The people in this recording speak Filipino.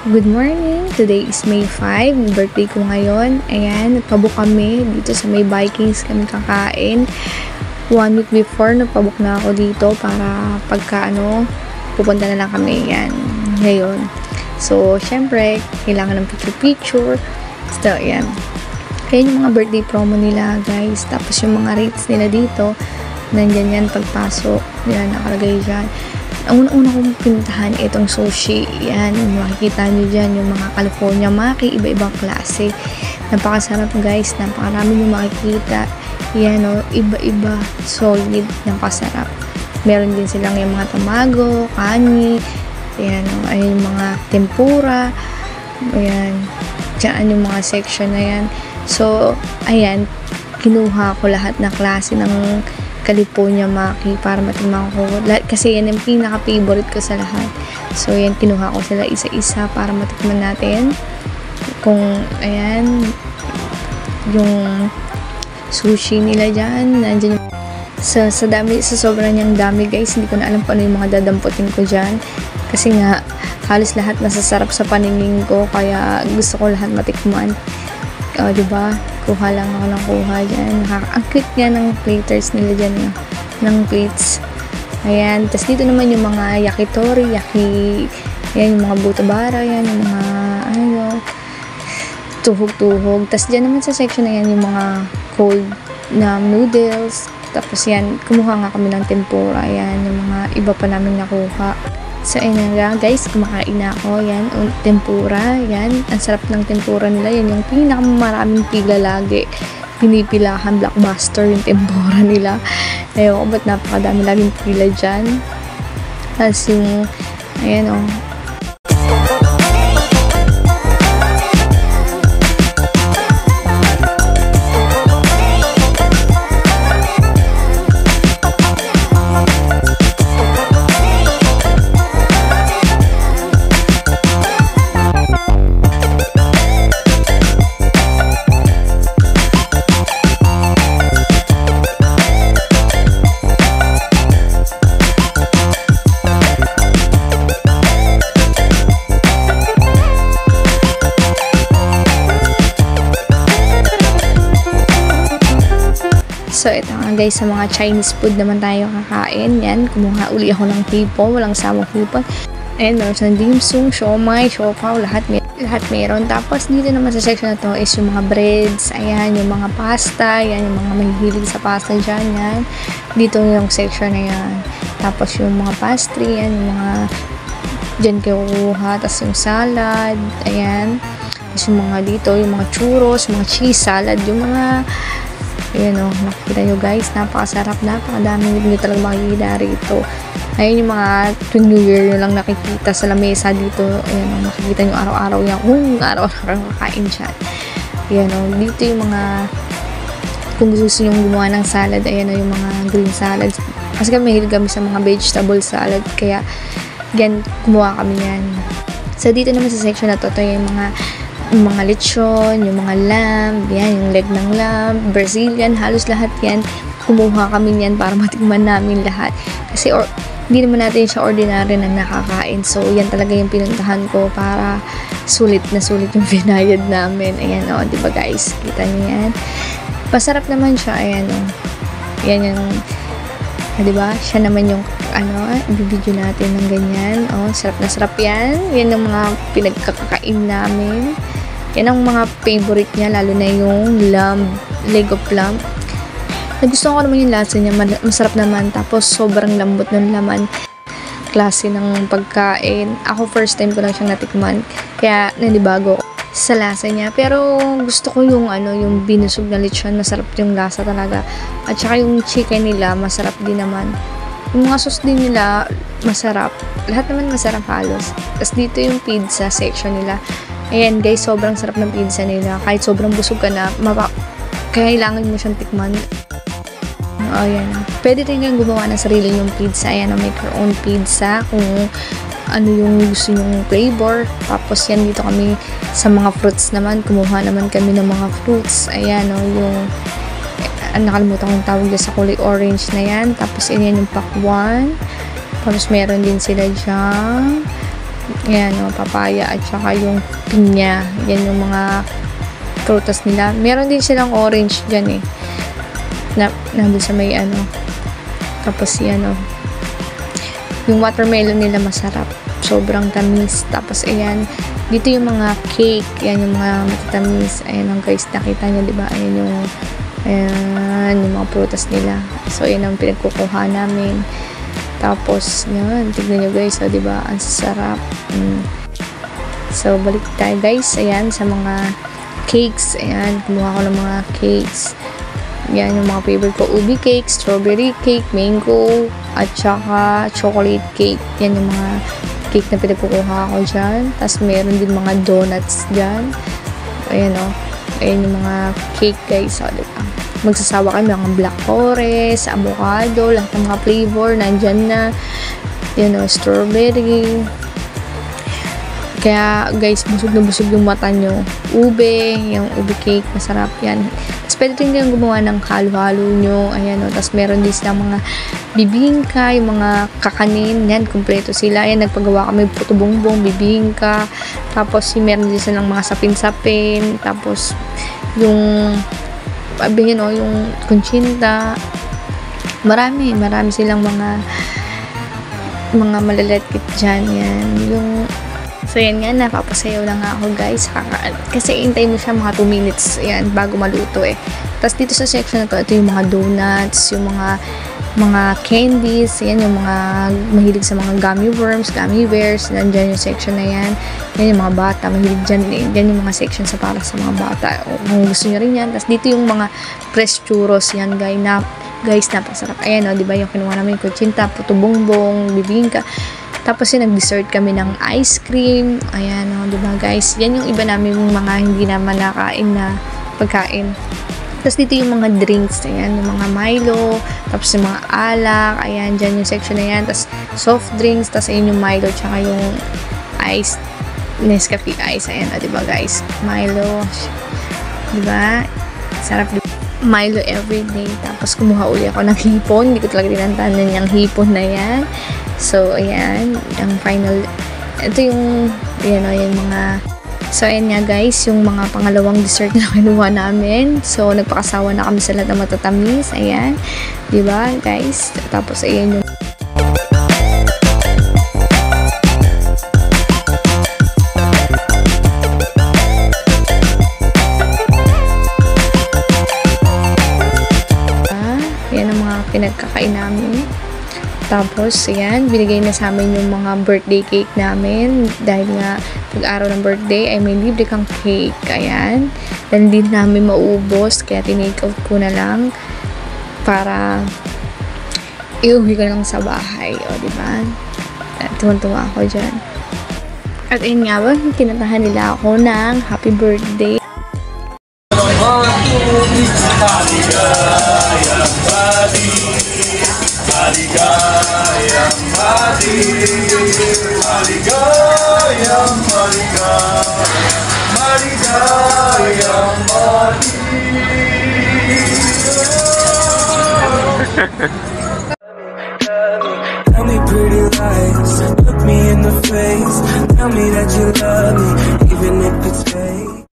Good morning! Today is May 5. Birthday ko ngayon. Ayan, nagpabook kami dito sa may Vikings kami kakain. 1 week before, nagpabook na ako dito para pagka pupunta na lang kami. Yan, ngayon. So, syempre, kailangan ng picture-picture. So, yan. Kaya yung mga birthday promo nila, guys. Tapos yung mga rates nila dito, nandyan yan pagpasok. Yan, nakalagay dyan. Ang una-una kong pinuntahan itong sushi. Yan, makikita nyo dyan yung mga California maki, iba-ibang klase. Napakasarap guys, napakarami nyo makikita. Yan iba-iba, solid, napakasarap. Meron din silang yung mga tamago, kani, yan ayun yung mga tempura. Ayan, dyan yung mga section na yan. So, ayan, kinuha ko lahat na klase ng California maki para matikman ko. Kasi yan yung pinaka-favorite ko sa lahat. So, yan, kinuha ko sila isa-isa para matikman natin. Kung, ayan, yung sushi nila dyan, nandyan yung sa sobrang niyang dami guys, hindi ko na alam paano yung mga dadamputin ko dyan. Kasi nga, halos lahat masasarap sa paningin ko, kaya gusto ko lahat matikman. Diba? Kuha lang ako ng kuha dyan. Ang cute nga ng platers nila dyan, ng plates. Ayan. Tapos dito naman yung mga yakitori, yan yung mga butabara, yan yung mga, tuhog-tuhog. Tapos dyan naman sa section na yan yung mga cold na noodles. Tapos yan, kumuha nga kami ng tempura. Yan, yung mga iba pa namin nakuha. So, ayun nga guys, kumakain na ako. Yan, tempura. Yan, ang sarap ng tempura nila. Yan yung pinakamaraming pila lagi. Pinipilahan, blockbuster yung tempura nila. Ayun, ba't napakadami laging pila dyan. Tapos yung, ayan So, ito nga guys, sa mga Chinese food naman tayo kakain. Yan, kumuha uli ako ng hipon, walang samang hipon. Ayan, meron sa dim sum, siomai, siopaw, lahat meron. Tapos, dito naman sa section na to is yung mga breads, ayan, yung mga pasta, yan, yung mga mahihilig sa pasta dyan, yan. Dito yung section na yan. Tapos, yung mga pastry, yan, yung mga dyan kayo kukuha. Tapos, yung salad, ayan. Tapos, yung mga dito, yung mga churros, mga cheese salad, yung mga ayan nakikita nyo guys, napakasarap, napakadami nyo talagang makikita rito. Ayun yung mga tuwing New Year nyo lang nakikita sa lamesa dito. Ayan makikita nyo araw-araw yan, araw-araw kakain dyan. Ayan dito yung mga, kung gusto nyo gumawa ng salad, ayan yung mga green salad. Kasi kami mahilig kami sa mga vegetable salad, kaya yan, gumawa kami yan. So dito naman sa section na to yung mga lechon, yung mga lamb, yan, yung leg ng lamb, Brazilian, halos lahat yan. Kumuha kami yan para matikman namin lahat. Kasi hindi naman natin siya ordinary na nakakain. So, yan talaga yung pinuntahan ko para sulit na sulit yung binayad namin. Ayan diba guys? Kita niyo yan. Pasarap naman siya. Ayan yan yung, diba? Siya naman yung, ibibidyo natin ng ganyan. Sarap na sarap yan. Yan yung mga pinagkakakain namin. Yan ang mga favorite niya, lalo na yung leg of lamb. Nagustuhan ko naman yung lasa niya, masarap naman. Tapos sobrang lambot ng laman. Klase ng pagkain. Ako first time ko lang siyang natikman, kaya nanibago sa lasa niya. Pero gusto ko yung yung binusog na lechon, masarap yung lasa talaga. At saka yung chicken nila, masarap din naman. Yung mga sauce din nila, masarap. Lahat naman masarap halos. Tapos dito yung pizza section nila. Ayan guys, sobrang sarap ng pizza nila. Kahit sobrang busog ka na, kailangan mo siyang tikman. Ayan. Pwede rin kang gumawa ng sarili yung pizza. Ayan, make your own pizza. Kung ano yung gusto yung flavor. Tapos yan, dito kami sa mga fruits naman. Kumuha naman kami ng mga fruits. Ayan, yung nakalimutan kong tawag sa kulay orange na yan. Tapos yan yung pakwan. Tapos meron din sila dyan. Yan, papaya at saka yung pinya. Yan yung mga prutas nila. Meron din silang orange dyan nandun sa may tapos yung watermelon nila masarap. Sobrang tamis. Tapos ayan, dito yung mga cake. Yan yung mga matatamis. Ayan guys, nakita nyo, diba? Ayan yung mga prutas nila. So, ayan ang pinagkukuha namin. Tapos, yan. Tignan nyo guys, diba? Ang sarap. So, balik tayo guys. Ayan, sa mga cakes. Ayan, kumuha ko ng mga cakes. Yan yung mga favorite ko. Ubi cake, strawberry cake, mango, at saka chocolate cake. Yan yung mga cake na pinagkukuha ko dyan. Tapos, meron din mga donuts dyan. Ayan ayan yung mga cake guys. Diba? Magsasawa kami mga black forest, avocado, lahat ng mga flavor nandyan na. Strawberry. Kaya guys, busog na busog yung mata nyo. Ube, yung ube cake, masarap yan. Tapos pwede rin kayong gumawa ng halo-halo nyo. Ayan tapos meron din silang mga bibingka, yung mga kakanin. Yan, kompleto sila. Ayan, nagpagawa kami puto bongbong, bibingka. Tapos meron din silang mga sapin-sapin. Tapos yung yung kunchinta. Marami silang mga malalatkit dyan. Yan, so yan nga, napapasayaw lang ako guys. Kasi hintay mo siya mga 2 minutes yan, bago maluto Tapos dito sa section na to, ito yung mga donuts, yung mga candies, yan yung mga mahilig sa mga gummy worms, gummy bears, nandyan yung section na yan. Yan yung mga bata, mahilig dyan yung mga section para sa mga bata. Kung gusto nyo rin yan. Tapos dito yung mga fresh churros, yan guys, napasarap. Ayan diba yung kinuha namin, kuchinta, puto bongbong, bibingka. Tapos nag-dessert kami ng ice cream. Ayan diba guys, yan yung iba namin mga hindi naman nakain na pagkain. Tapos dito yung mga drinks, ayan, yung mga Milo, tapos yung mga alak, ayan, dyan yung section na yan, tapos soft drinks, tapos ayun yung Milo, tsaka yung ice, Nescafe ice, ayan, diba guys, Milo, diba, sarap diba? Milo everyday. Tapos kumuha uli ako ng hipon, hindi ko talaga tinantanan yung hipon na yan. So ayan, ang final, ito yung mga. So, ayan nga guys, yung mga pangalawang dessert na kinuha namin. So, nagpakasawa na kami sa lahat ng matatamis. Ayan. Diba guys? Tapos, ayan yung yan ang mga pinagkakain namin. Tapos, ayan, binigay na sa amin yung mga birthday cake namin. Dahil nga, pag-araw ng birthday, ay may libre kang cake. Ayan. Dahil hindi namin maubos, kaya tinake out ko na lang para iuwi ko lang sa bahay. Diba? Tuwan-tuwa ako dyan. At ayun nga ba, kinatahan nila ako ng happy birthday. Maligayang hati, maligayang maligayang hati. Tell me pretty lies, look me in the face, tell me that you love me, even if it's fake.